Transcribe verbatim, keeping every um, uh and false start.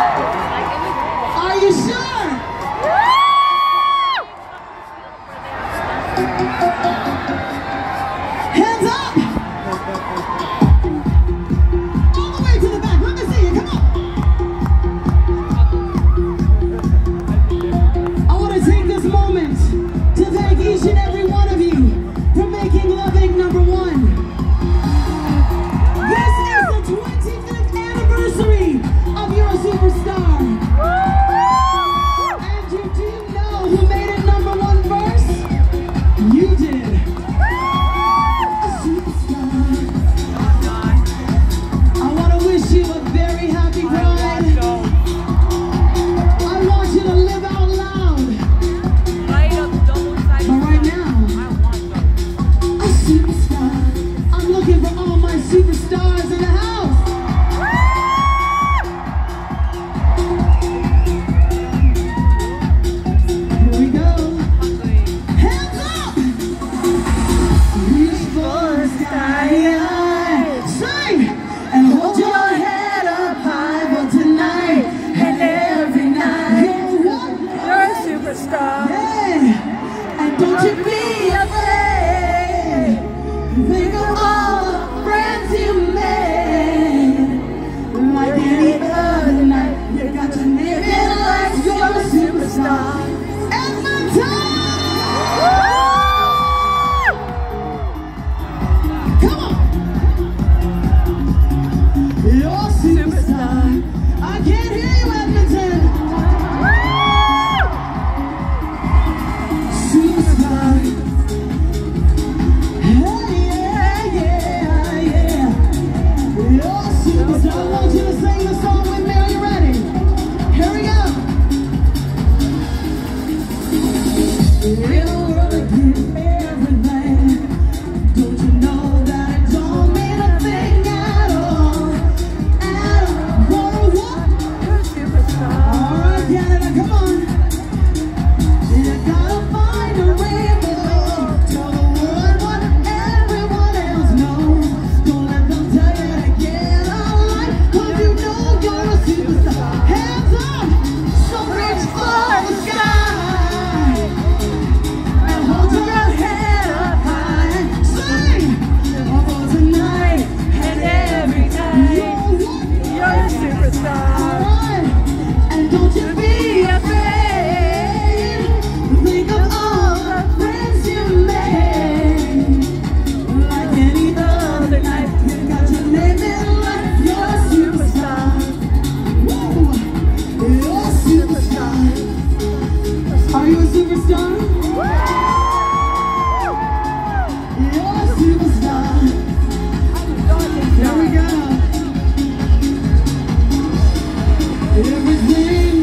Are you sure? Hands up! All the way to the back. Let me see you. Come on. I want to take this moment to thank each and every one of you for making Love Inc number one. This is the twenty-fifth anniversary of You're a Superstar. And you do know who made it number one first? You did. A superstar. I want to wish you a very happy pride. I want you to live out loud. But right now, a superstar. I'm looking for all my superstars in the house. Here we go. Hands up! Reach for the sky. Sing! And hold your head up high for tonight and every night. You're a superstar. Yeah. And don't you be afraid. Think of all the friends you made. Like any other night, you got to live it like you're a superstar. Edmonton! Come on! You're a superstar. I can't hear you, Edmonton. Superstar. Hey, yeah, yeah, yeah. You're a superstar. I want you to sing the song with me. Are you ready? Here we go. In a world that gives everything, don't you know that it don't mean a thing at all? At all. For what? You're a superstar. All right, Canada, come on. You gotta find a rainbow. Tell the world what everyone else knows. Don't let them tell you to get alive, 'cause you know you're a superstar. Hands up, so reach for the sky and hold your head up high. Sing for tonight and every night. You're a superstar. Alright, and don't you be afraid. Think of all the friends you made. Like any other night, you got to live it like you're a superstar. Woo! You're a superstar. Are you a superstar? You're a superstar. Here we go. Everything